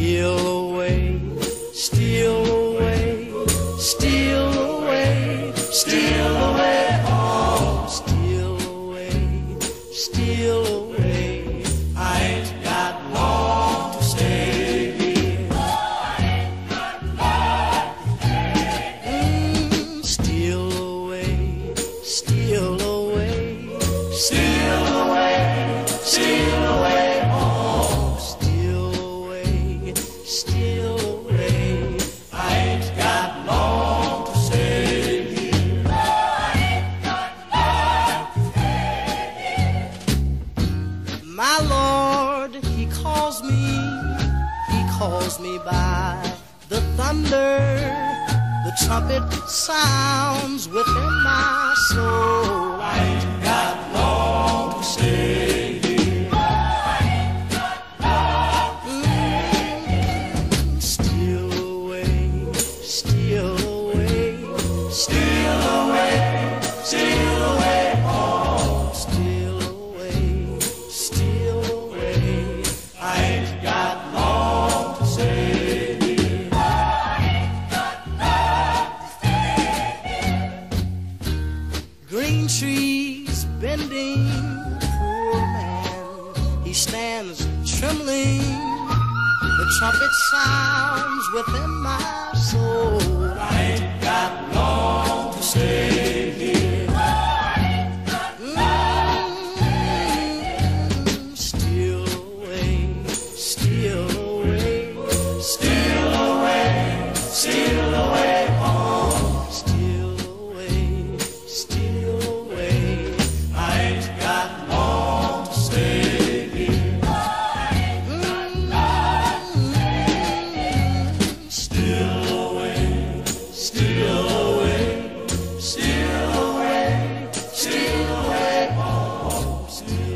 Steal away, steal away, steal away, steal away, oh, steal away, steal away. I ain't got long to stay here. Steal away, steal away, steal away, steal away, oh, steal away, steal away. I ain't got long to stay here. My Lord, He calls me by the thunder. The trumpet sounds within my soul. I ain't got long to stay here. Steal away, steal away, steal away, steal away, oh, steal away, steal away. I ain't got long to stay here. Green trees bending, poor man, he stands trembling. The trumpet sounds within my soul. I ain't got long to stay here. Steal away, steal away, steal away, steal away, oh, steal away, steal away. I ain't got long to stay here. Steal away, steal away, steal away, steal away, oh, steal